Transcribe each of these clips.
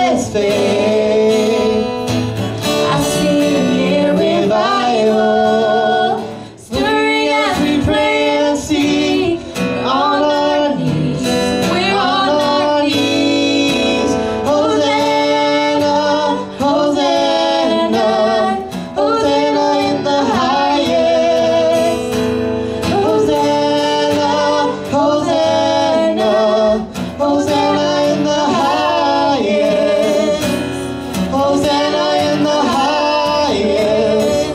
endless faith. I see a near revival, stirring as we pray and seek. We're on our knees, we're on our knees. Hosanna, Hosanna, Hosanna in the highest. Hosanna, Hosanna, Hosanna in the highest. Hosanna in the highest.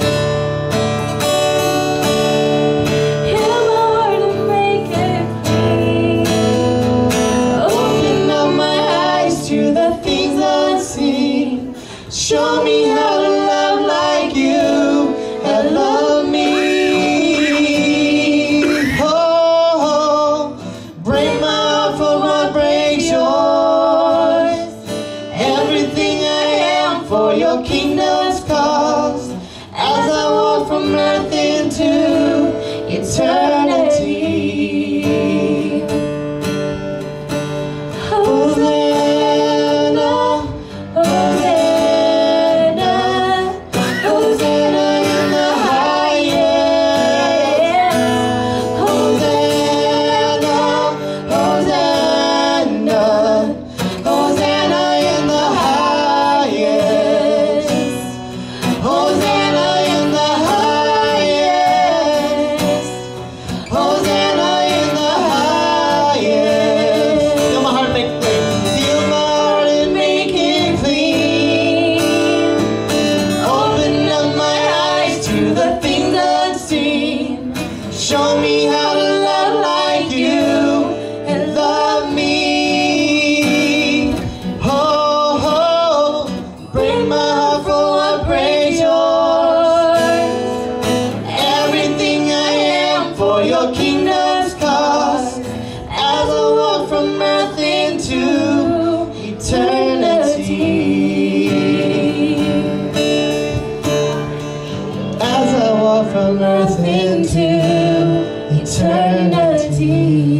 Heal my heart and make it clean. Open up my eyes to the things unseen. Show me how to love like you and love me. Oh, break my heart for what breaks yours. Everything I am for your kingdom's cause. As I walk from earth into eternity. Hosanna, Hosanna, Hosanna in the highest. Hosanna, Hosanna, Hosanna in the highest. Hosanna in the highest. Hosanna in the highest. Feel my heart make it clean. Feel my heart and make it clean. Open up my eyes to the things unseen. Show me how to love like you and love me. Oh, break my heart for what breaks yours. Everything I am for your kingdom's cause. As I walk from earth into eternity. As I walk from earth into eternity.